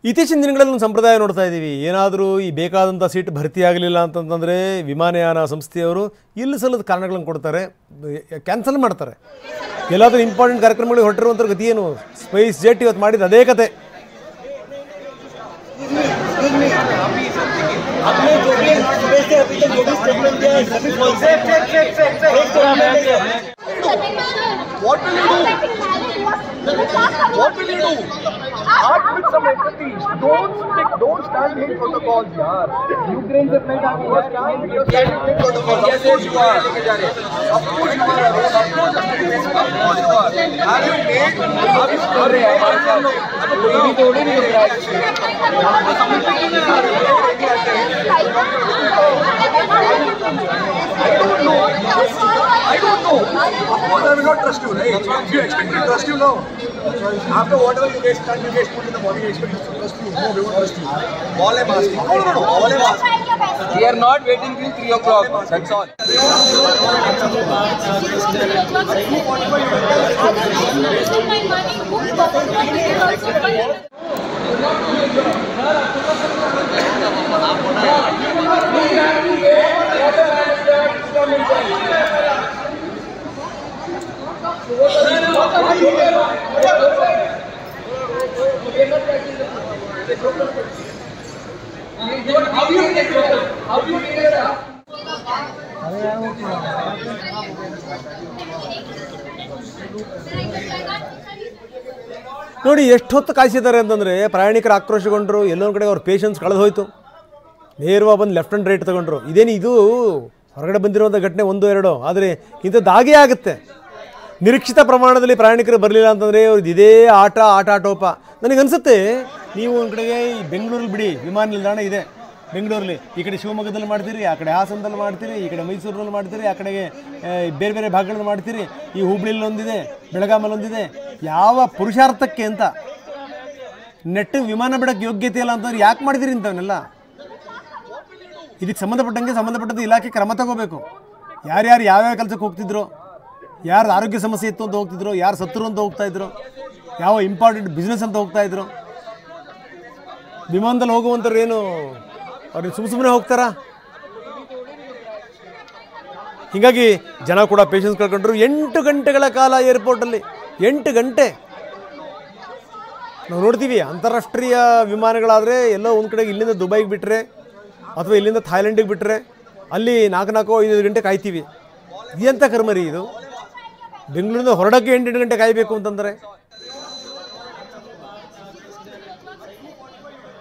ಇತ್ತೀಚಿನ ದಿನಗಳಲ್ಲಿ ಒಂದು ಸಂಪ್ರದಾಯ ನೋಡ್ತಾ ಇದ್ದೀವಿ. ಏನಾದರೂ ಈ ಬೇಕಾದಂಥ ಸೀಟ್ ಭರ್ತಿಯಾಗಲಿಲ್ಲ ಅಂತಂತಂದರೆ ವಿಮಾನಯಾನ ಸಂಸ್ಥೆಯವರು ಇಲ್ಲ ಸಲ್ಲದ ಕಾರಣಗಳನ್ನು ಕೊಡ್ತಾರೆ, ಕ್ಯಾನ್ಸಲ್ ಮಾಡ್ತಾರೆ. ಎಲ್ಲಾದರೂ ಇಂಪಾರ್ಟೆಂಟ್ ಕಾರ್ಯಕ್ರಮಗಳಿಗೆ ಹೊರಟಿರುವಂಥ ಗತಿ ಏನು? ಸ್ಪೈಸ್ ಜೆಟ್ ಇವತ್ತು ಮಾಡಿದ ಅದೇ ಕತೆ. What will you do? Act with some empathy. Don't stand in protocols, yaar. Ukraine se flight aa gayi yaar. You're standing in protocols. Of course you are. Of course you are. Of course you are. Have you made? आप इस कर रहे हैं हमारे साथ. कोई भी तोड़े नहीं लग रहा है. I don't know. Of course I will not trust you, right? You expect me to trust you now? After whatever you guys done, you guys put in the body, you expect us to trust you? No, we won't trust you. All I'm asking. No. All I'm asking. We are not waiting till 3 o'clock. That's all. ನೋಡಿ ಎಷ್ಟು ಹೊತ್ತು ಕಾಯಿಸಿದ್ದಾರೆ ಅಂತಂದರೆ ಪ್ರಯಾಣಿಕರು ಆಕ್ರೋಶಗೊಂಡರು. ಎಲ್ಲೊಂದು ಕಡೆ ಅವ್ರ patience ಕಳೆದು ಹೋಯಿತು. ನೇರವಾಗಿ ಬಂದು ಲೆಫ್ಟ್ ಆ್ಯಂಡ್ ರೈಟ್ ತಗೊಂಡ್ರು. ಇದೇನು ಇದು ಹೊರಗಡೆ ಬಂದಿರುವಂಥ ಘಟನೆ 1-2, ಆದರೆ ಇಂಥದ್ದು ಹಾಗೇ ಆಗುತ್ತೆ. ನಿರೀಕ್ಷಿತ ಪ್ರಮಾಣದಲ್ಲಿ ಪ್ರಯಾಣಿಕರು ಬರಲಿಲ್ಲ ಅಂತಂದರೆ ಅವ್ರದ್ದು ಇದೇ ಆಟೋಪ. ನನಗನ್ಸುತ್ತೆ ನೀವು ಒಂದು ಕಡೆಗೆ ಈ ಬೆಂಗಳೂರಲ್ಲಿ ಬಿಡಿ, ವಿಮಾನ ನಿಲ್ದಾಣ ಇದೆ ಬೆಂಗಳೂರಲ್ಲಿ, ಈ ಕಡೆ ಶಿವಮೊಗ್ಗದಲ್ಲಿ ಮಾಡ್ತೀರಿ, ಆ ಕಡೆ ಹಾಸನದಲ್ಲಿ ಮಾಡ್ತೀರಿ, ಈ ಕಡೆ ಮೈಸೂರಿನಲ್ಲಿ ಮಾಡ್ತೀರಿ, ಆ ಕಡೆಗೆ ಬೇರೆ ಬೇರೆ ಭಾಗಗಳಲ್ಲಿ ಮಾಡ್ತೀರಿ, ಈ ಹುಬ್ಳಿಯಲ್ಲಿ ಒಂದಿದೆ, ಬೆಳಗಾಮಲ್ಲಿ ಒಂದಿದೆ. ಯಾವ ಪುರುಷಾರ್ಥಕ್ಕೆ ಅಂತ ನೆಟ್ಟಿಗೆ ವಿಮಾನ ಬಿಡೋಕ್ಕೆ ಯೋಗ್ಯತೆ ಇಲ್ಲ ಅಂತಂದ್ರೆ ಯಾಕೆ ಮಾಡಿದಿರಿ ಇಂಥವನ್ನೆಲ್ಲ? ಇದಕ್ಕೆ ಸಂಬಂಧಪಟ್ಟಂತೆ ಇಲಾಖೆ ಕ್ರಮ ತಗೋಬೇಕು. ಯಾರ್ಯಾರು ಯಾವ್ಯಾವ ಕೆಲಸಕ್ಕೆ ಹೋಗ್ತಿದ್ರು, ಯಾರ್ದು ಆರೋಗ್ಯ ಸಮಸ್ಯೆ ಇತ್ತು ಅಂತ ಹೋಗ್ತಿದ್ರು, ಯಾರು ಸತ್ತರು ಅಂತ ಹೋಗ್ತಾಯಿದ್ರು, ಯಾವ ಇಂಪಾರ್ಟೆಂಟ್ ಬಿಸ್ನೆಸ್ ಅಂತ ಹೋಗ್ತಾಯಿದ್ರು. ವಿಮಾನದಲ್ಲಿ ಹೋಗುವಂಥವ್ರು ಏನು ಅವ್ರಿಗೆ ಸುಮ್ಮನೆ ಹೋಗ್ತಾರಾ? ಹೀಗಾಗಿ ಜನ ಕೂಡ ಪೇಷನ್ಸ್ ಕಳ್ಕೊಂಡ್ರು. 8 ಗಂಟೆಗಳ ಕಾಲ ಏರ್ಪೋರ್ಟಲ್ಲಿ, 8 ಗಂಟೆ. ನಾವು ನೋಡ್ತೀವಿ ಅಂತಾರಾಷ್ಟ್ರೀಯ ವಿಮಾನಗಳಾದರೆ ಎಲ್ಲೋ ಒಂದು ಕಡೆಗೆ ಇಲ್ಲಿಂದ ದುಬೈಗೆ ಬಿಟ್ಟರೆ ಅಥವಾ ಇಲ್ಲಿಂದ ಥಾಯ್ಲೆಂಡಿಗೆ ಬಿಟ್ಟರೆ ಅಲ್ಲಿ 4-5 ಗಂಟೆ ಕಾಯ್ತೀವಿ. ಎಂಥ ಕರ್ಮರಿ ಇದು? ಬೆಂಗಳೂರಿಂದ ಹೊರಡೋಕ್ಕೆ 8 ಗಂಟೆ ಕಾಯಬೇಕು ಅಂತಂದರೆ